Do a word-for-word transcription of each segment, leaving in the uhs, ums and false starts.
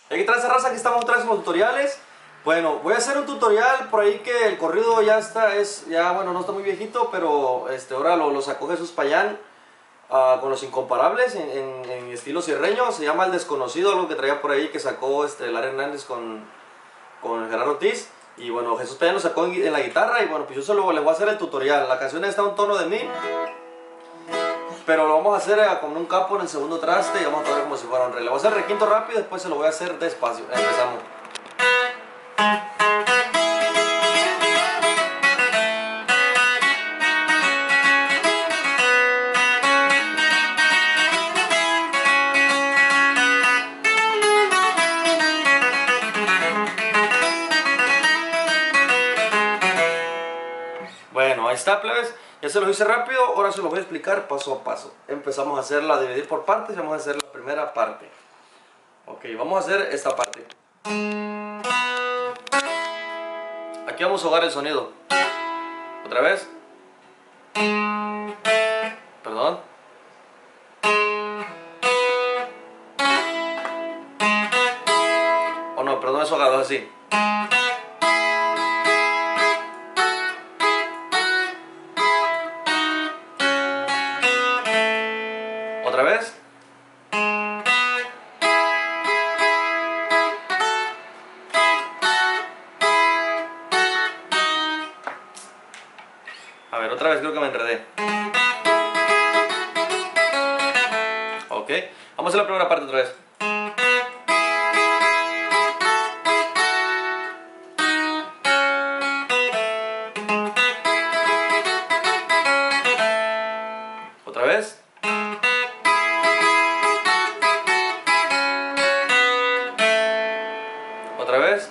Hay que traer esa raza, aquí estamos otra vez con los tutoriales. Bueno, voy a hacer un tutorial por ahí que el corrido ya está, es, ya bueno, no está muy viejito, pero este, ahora lo, lo sacó Jesús Payán uh, con los incomparables en, en, en estilo sierreño. Se llama El Desconocido, algo que traía por ahí que sacó este, Lara Hernández con, con Gerardo Ortiz. Y bueno, Jesús Payán lo sacó en, en la guitarra y bueno, pues yo solo les voy a hacer el tutorial. La canción está a un tono de mi, pero lo vamos a hacer eh, con un capo en el segundo traste y vamos a tocar como si fuera un re. Le voy a hacer requinto rápido y después se lo voy a hacer despacio. Empezamos. Bueno, ahí está, plebes. Ya se los hice rápido, ahora se los voy a explicar paso a paso. Empezamos a hacerla, dividir por partes y vamos a hacer la primera parte. Ok, vamos a hacer esta parte. Aquí vamos a ahogar el sonido. Otra vez. Perdón. Oh no, perdón, es ahogado así. Otra vez. A ver, otra vez creo que me enredé. Ok, vamos a hacer la primera parte otra vez. Otra vez. Otra vez.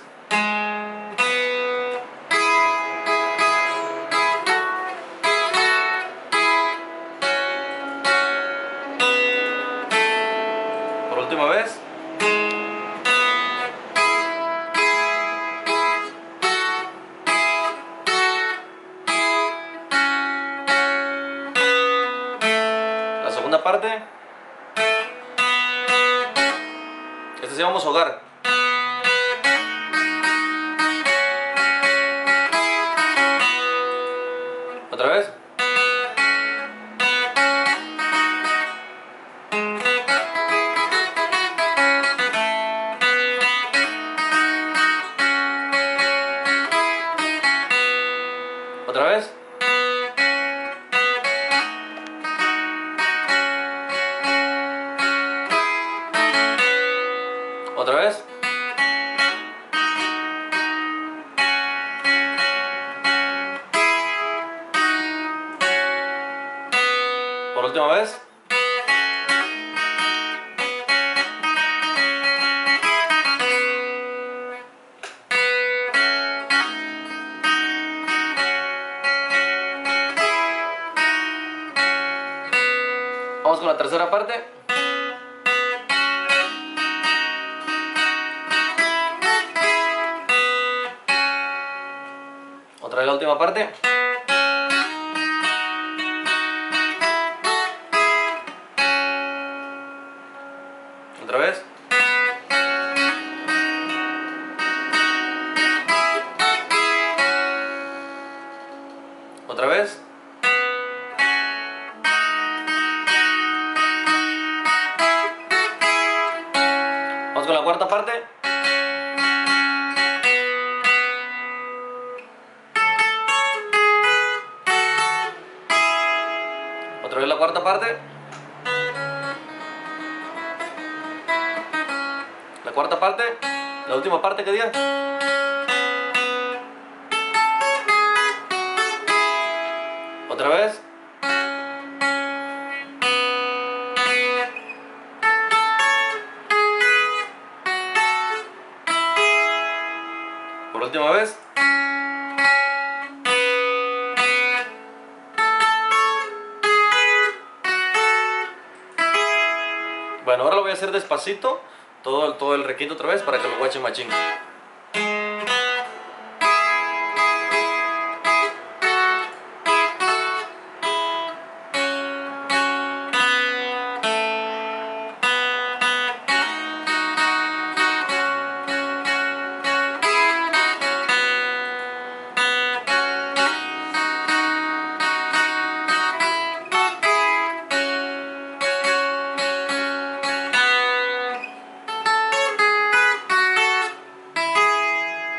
Por última vez. La segunda parte. Este sí vamos a ahogar. Otra vez. Otra vez. Otra vez. Por última vez. Vamos con la tercera parte. Otra vez la última parte. Otra vez. Otra vez. Vamos con la cuarta parte. Otra vez la cuarta parte. La cuarta parte. La última parte que diga. Otra vez. Por última vez. Bueno, ahora lo voy a hacer despacito, todo el, todo el requinto otra vez para que lo guachen machín.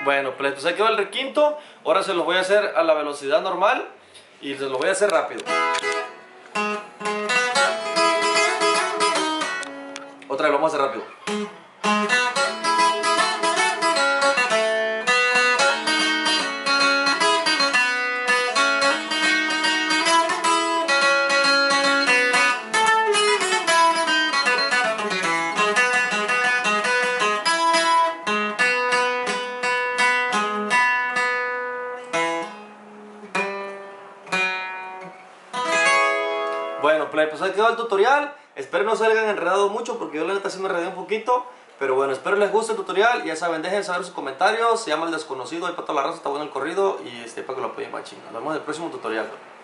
Bueno, pues, pues ahí quedó el requinto. Ahora se los voy a hacer a la velocidad normal y se los voy a hacer rápido. Otra vez lo vamos a hacer rápido. Bueno, play, pues ahí quedó el tutorial. Espero no se hayan enredado mucho porque yo la neta sí me enredé un poquito. Pero bueno, espero les guste el tutorial. Ya saben, dejen saber sus comentarios. Se llama El Desconocido, ahí para toda la raza, está bueno el corrido. Y este, para que lo apoyen más chingón. Nos vemos en el próximo tutorial.